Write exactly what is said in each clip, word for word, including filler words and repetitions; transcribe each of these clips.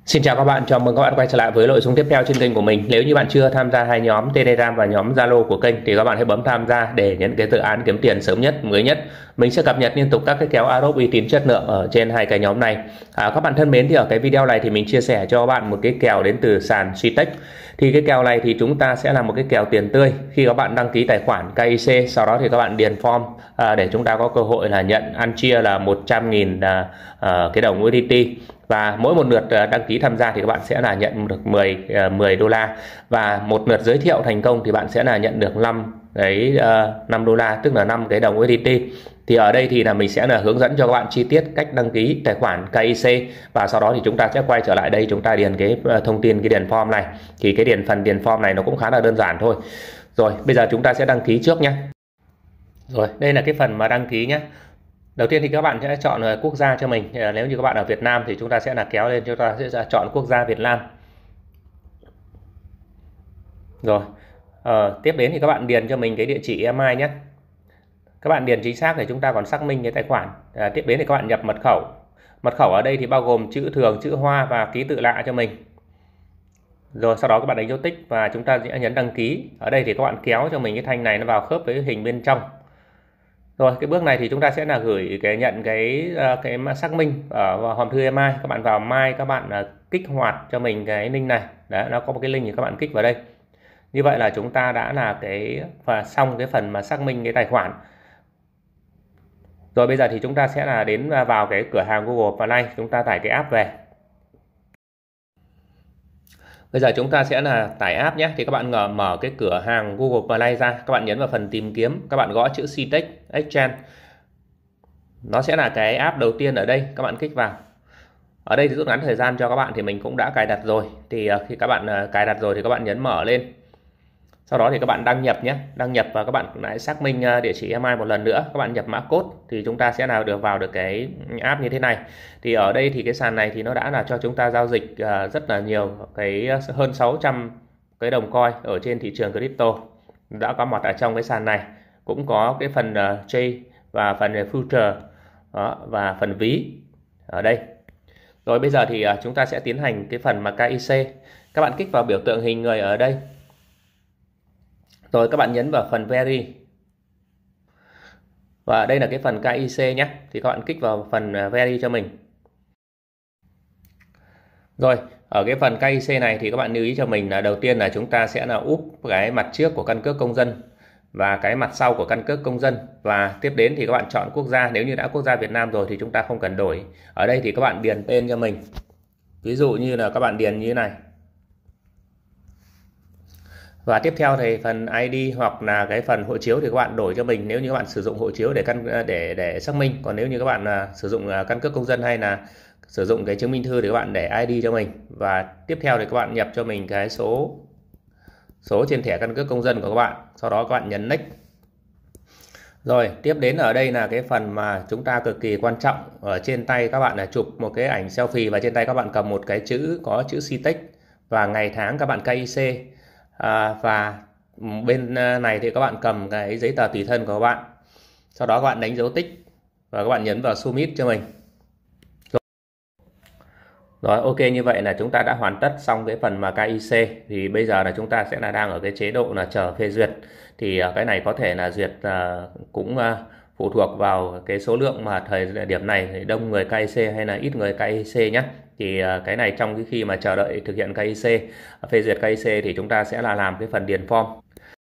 Xin chào các bạn, chào mừng các bạn quay trở lại với nội dung tiếp theo trên kênh của mình. Nếu như bạn chưa tham gia hai nhóm Telegram và nhóm Zalo của kênh thì các bạn hãy bấm tham gia để nhận cái dự án kiếm tiền sớm nhất, mới nhất. Mình sẽ cập nhật liên tục các cái kèo Aerobe uy tín chất lượng ở trên hai cái nhóm này. À, các bạn thân mến, thì ở cái video này thì mình chia sẻ cho các bạn một cái kèo đến từ sàn Citex. Thì cái kèo này thì chúng ta sẽ làm một cái kèo tiền tươi khi các bạn đăng ký tài khoản ca i xê, sau đó thì các bạn điền form à, để chúng ta có cơ hội là nhận ăn chia là một trăm nghìn à, à, cái đồng u ét đê tê. Và mỗi một lượt đăng ký tham gia thì các bạn sẽ là nhận được mười mười đô la, và một lượt giới thiệu thành công thì bạn sẽ là nhận được năm cái uh, năm đô la, tức là năm cái đồng u ét đê tê. Thì ở đây thì là mình sẽ là hướng dẫn cho các bạn chi tiết cách đăng ký tài khoản ca i xê, và sau đó thì chúng ta sẽ quay trở lại đây, chúng ta điền cái thông tin, cái điền form này. Thì cái điền phần điền form này nó cũng khá là đơn giản thôi. Rồi bây giờ chúng ta sẽ đăng ký trước nhé. Rồi đây là cái phần mà đăng ký nhé. Đầu tiên thì các bạn sẽ chọn quốc gia cho mình. Nếu như các bạn ở Việt Nam thì chúng ta sẽ là kéo lên, chúng ta sẽ chọn quốc gia Việt Nam. Rồi ờ, tiếp đến thì các bạn điền cho mình cái địa chỉ email nhé. Các bạn điền chính xác để chúng ta còn xác minh cái tài khoản. À, tiếp đến thì các bạn nhập mật khẩu. Mật khẩu ở đây thì bao gồm chữ thường, chữ hoa và ký tự lạ cho mình. Rồi sau đó các bạn đánh dấu tích và chúng ta sẽ nhấn đăng ký. Ở đây thì các bạn kéo cho mình cái thanh này nó vào khớp với hình bên trong. Rồi cái bước này thì chúng ta sẽ là gửi cái nhận cái cái xác minh ở hòm thư email. Các bạn vào mail, các bạn kích hoạt cho mình cái link này. Đấy, nó có một cái link thì các bạn kích vào đây. Như vậy là chúng ta đã là cái và xong cái phần mà xác minh cái tài khoản. Rồi bây giờ thì chúng ta sẽ là đến vào cái cửa hàng Google Play, chúng ta tải cái app về. Bây giờ chúng ta sẽ là tải app nhé. Thì các bạn mở, mở cái cửa hàng Google Play ra, các bạn nhấn vào phần tìm kiếm, các bạn gõ chữ Citex Exchange. Nó sẽ là cái app đầu tiên ở đây, các bạn kích vào. Ở đây thì rút ngắn thời gian cho các bạn thì mình cũng đã cài đặt rồi. Thì khi các bạn cài đặt rồi thì các bạn nhấn mở lên. Sau đó thì các bạn đăng nhập nhé, đăng nhập và các bạn lại xác minh địa chỉ email một lần nữa, các bạn nhập mã code thì chúng ta sẽ nào được vào được cái app như thế này. Thì ở đây thì cái sàn này thì nó đã là cho chúng ta giao dịch rất là nhiều, cái hơn sáu trăm cái đồng coin ở trên thị trường crypto đã có mặt ở trong cái sàn này. Cũng có cái phần trade và phần future đó, và phần ví ở đây. Rồi bây giờ thì chúng ta sẽ tiến hành cái phần mà ca i xê. Các bạn kích vào biểu tượng hình người ở đây. Rồi các bạn nhấn vào phần Veri. Và đây là cái phần ca i xê nhé. Thì các bạn kích vào phần Veri cho mình. Rồi, ở cái phần ca i xê này thì các bạn lưu ý cho mình là đầu tiên là chúng ta sẽ là úp cái mặt trước của căn cước công dân và cái mặt sau của căn cước công dân. Và tiếp đến thì các bạn chọn quốc gia. Nếu như đã quốc gia Việt Nam rồi thì chúng ta không cần đổi. Ở đây thì các bạn điền tên cho mình. Ví dụ như là các bạn điền như thế này. Và tiếp theo thì phần i đê hoặc là cái phần hộ chiếu thì các bạn đổi cho mình nếu như các bạn sử dụng hộ chiếu để căn để để xác minh. Còn nếu như các bạn uh, sử dụng uh, căn cước công dân hay là sử dụng cái chứng minh thư thì các bạn để i đê cho mình. Và tiếp theo thì các bạn nhập cho mình cái số số trên thẻ căn cước công dân của các bạn. Sau đó các bạn nhấn next. Rồi tiếp đến ở đây là cái phần mà chúng ta cực kỳ quan trọng. Ở trên tay các bạn là chụp một cái ảnh selfie và trên tay các bạn cầm một cái chữ có chữ Citex và ngày tháng các bạn ca i xê. À, và bên này thì các bạn cầm cái giấy tờ tùy thân của các bạn. Sau đó các bạn đánh dấu tích và các bạn nhấn vào submit cho mình. Rồi, rồi ok, như vậy là chúng ta đã hoàn tất xong cái phần mà ca i xê. Thì bây giờ là chúng ta sẽ là đang ở cái chế độ là chờ phê duyệt. Thì cái này có thể là duyệt uh, cũng uh, phụ thuộc vào cái số lượng mà thời điểm này thì đông người ca i xê hay là ít người ca i xê nhé. Thì cái này trong cái khi mà chờ đợi thực hiện ca i xê, phê duyệt ca i xê thì chúng ta sẽ là làm cái phần điền form.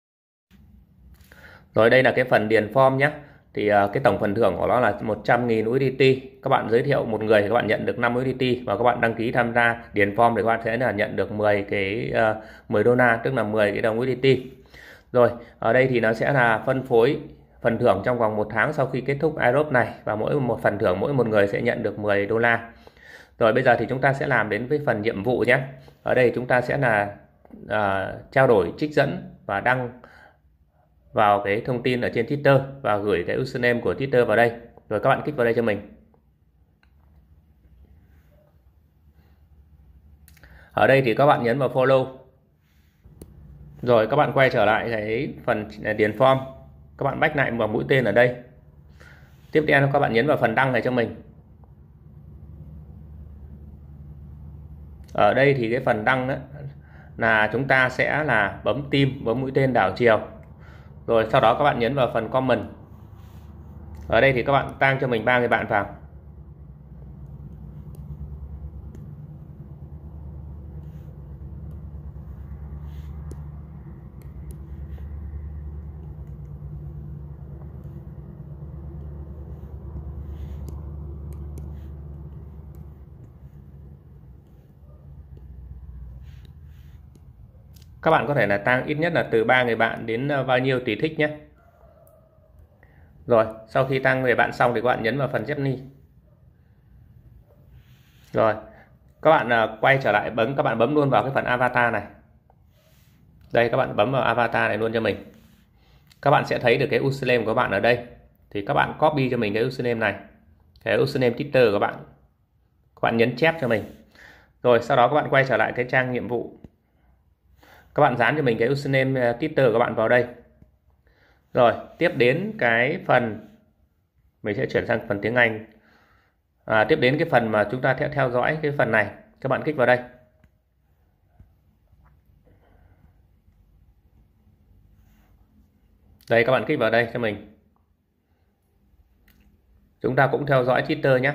Rồi đây là cái phần điền form nhé. Thì cái tổng phần thưởng của nó là một trăm nghìn u ét đê tê. Các bạn giới thiệu một người thì các bạn nhận được năm u ét đê tê, và các bạn đăng ký tham gia điền form thì các bạn sẽ là nhận được mười cái uh, mười đô la, tức là mười cái đồng u ét đê tê. Rồi ở đây thì nó sẽ là phân phối phần thưởng trong vòng một tháng sau khi kết thúc Aerobe này, và mỗi một phần thưởng mỗi một người sẽ nhận được mười đô la. Rồi bây giờ thì chúng ta sẽ làm đến với phần nhiệm vụ nhé. Ở đây chúng ta sẽ là uh, trao đổi, trích dẫn và đăng vào cái thông tin ở trên Twitter và gửi cái username của Twitter vào đây. Rồi các bạn kích vào đây cho mình. Ở đây thì các bạn nhấn vào follow. Rồi các bạn quay trở lại cái phần điền form. Các bạn bách lại vào mũi tên ở đây. Tiếp theo các bạn nhấn vào phần đăng này cho mình. Ở đây thì cái phần đăng đó là chúng ta sẽ là bấm tim, bấm mũi tên đảo chiều, rồi sau đó các bạn nhấn vào phần comment. Ở đây thì các bạn tag cho mình ba người bạn vào. Các bạn có thể là tag ít nhất là từ ba người bạn đến bao nhiêu tùy thích nhé. Rồi, sau khi tag người bạn xong thì các bạn nhấn vào phần Journey. Rồi, các bạn quay trở lại bấm các bạn bấm luôn vào cái phần avatar này. Đây, các bạn bấm vào avatar này luôn cho mình. Các bạn sẽ thấy được cái username của các bạn ở đây. Thì các bạn copy cho mình cái username này, cái username Twitter của bạn. Các bạn nhấn chép cho mình. Rồi sau đó các bạn quay trở lại cái trang nhiệm vụ. Các bạn dán cho mình cái username Twitter của các bạn vào đây. Rồi tiếp đến cái phần mình sẽ chuyển sang phần tiếng Anh. À, tiếp đến cái phần mà chúng ta theo theo dõi cái phần này, các bạn kích vào đây. Đây, các bạn kích vào đây cho mình. Chúng ta cũng theo dõi Twitter nhé.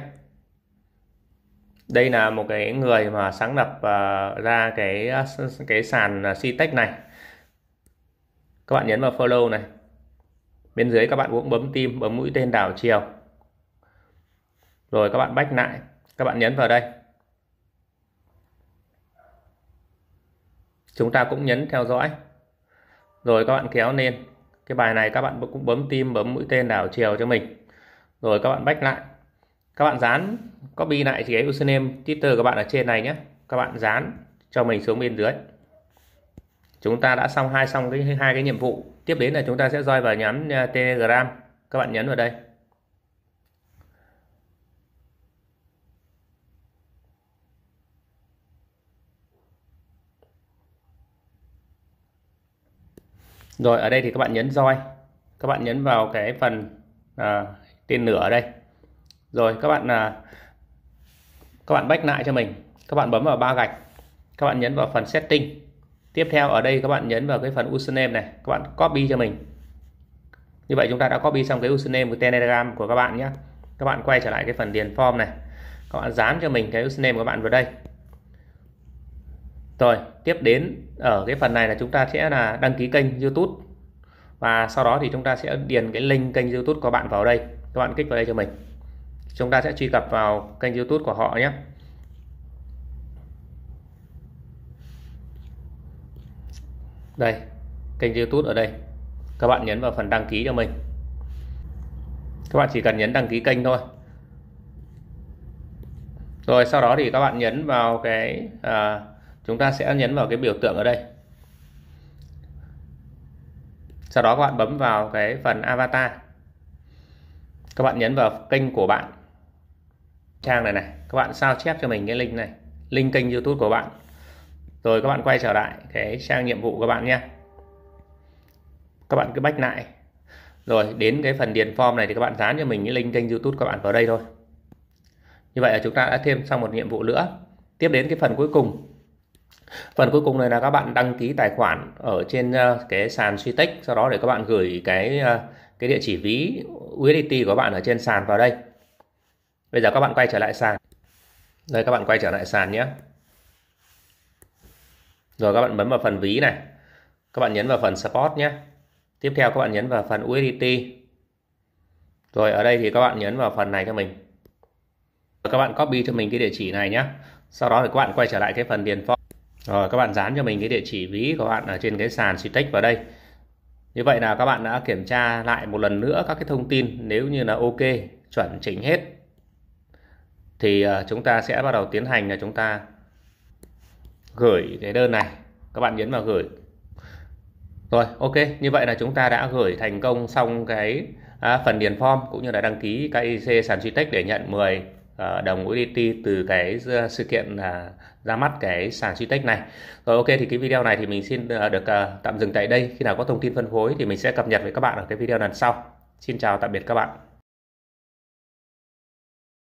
Đây là một cái người mà sáng lập uh, ra cái cái sàn Citech này. Các bạn nhấn vào follow này. Bên dưới các bạn cũng bấm tim, bấm mũi tên đảo chiều. Rồi các bạn back lại, các bạn nhấn vào đây. Chúng ta cũng nhấn theo dõi. Rồi các bạn kéo lên. Cái bài này các bạn cũng bấm tim, bấm mũi tên đảo chiều cho mình. Rồi các bạn back lại. Các bạn dán copy lại thì cái username Twitter của các bạn ở trên này nhé. Các bạn dán cho mình xuống bên dưới. Chúng ta đã xong hai xong cái hai cái nhiệm vụ. Tiếp đến là chúng ta sẽ join vào nhóm Telegram. Các bạn nhấn vào đây. Rồi ở đây thì các bạn nhấn join. Các bạn nhấn vào cái phần à, tên nửa ở đây. Rồi các bạn à, các bạn back lại cho mình. Các bạn bấm vào ba gạch. Các bạn nhấn vào phần setting. Tiếp theo ở đây các bạn nhấn vào cái phần username này. Các bạn copy cho mình. Như vậy chúng ta đã copy xong cái username của Telegram của các bạn nhé. Các bạn quay trở lại cái phần điền form này. Các bạn dán cho mình cái username của các bạn vào đây. Rồi tiếp đến ở cái phần này là chúng ta sẽ là đăng ký kênh YouTube. Và sau đó thì chúng ta sẽ điền cái link kênh YouTube của bạn vào đây. Các bạn kích vào đây cho mình. Chúng ta sẽ truy cập vào kênh YouTube của họ nhé. Đây, kênh YouTube ở đây. Các bạn nhấn vào phần đăng ký cho mình. Các bạn chỉ cần nhấn đăng ký kênh thôi. Rồi sau đó thì các bạn nhấn vào cái à, chúng ta sẽ nhấn vào cái biểu tượng ở đây. Sau đó các bạn bấm vào cái phần avatar. Các bạn nhấn vào kênh của bạn. Trang này này, các bạn sao chép cho mình cái link này, link kênh YouTube của bạn. Rồi các bạn quay trở lại cái trang nhiệm vụ của bạn nhé. Các bạn cứ back lại. Rồi đến cái phần điền form này thì các bạn dán cho mình cái link kênh YouTube các bạn vào đây thôi. Như vậy là chúng ta đã thêm xong một nhiệm vụ nữa. Tiếp đến cái phần cuối cùng. Phần cuối cùng này là các bạn đăng ký tài khoản ở trên cái sàn Citech. Sau đó để các bạn gửi cái cái địa chỉ ví u ét đê tê của bạn ở trên sàn vào đây. Bây giờ các bạn quay trở lại sàn. Đây, các bạn quay trở lại sàn nhé. Rồi các bạn bấm vào phần ví này. Các bạn nhấn vào phần support nhé. Tiếp theo các bạn nhấn vào phần u ét đê tê. Rồi ở đây thì các bạn nhấn vào phần này cho mình. Các bạn copy cho mình cái địa chỉ này nhé. Sau đó thì các bạn quay trở lại cái phần điền form. Rồi các bạn dán cho mình cái địa chỉ ví của bạn ở trên cái sàn Citech vào đây. Như vậy là các bạn đã kiểm tra lại một lần nữa các cái thông tin. Nếu như là ok, chuẩn chỉnh hết thì chúng ta sẽ bắt đầu tiến hành là chúng ta gửi cái đơn này. Các bạn nhấn vào gửi. Rồi ok, như vậy là chúng ta đã gửi thành công xong cái à, phần điền form cũng như là đăng ký ca i xê sàn Citech để nhận mười à, đồng u ét đê tê từ cái sự kiện là ra mắt cái sàn Citech này. Rồi ok, thì cái video này thì mình xin được uh, tạm dừng tại đây. Khi nào có thông tin phân phối thì mình sẽ cập nhật với các bạn ở cái video lần sau. Xin chào tạm biệt các bạn.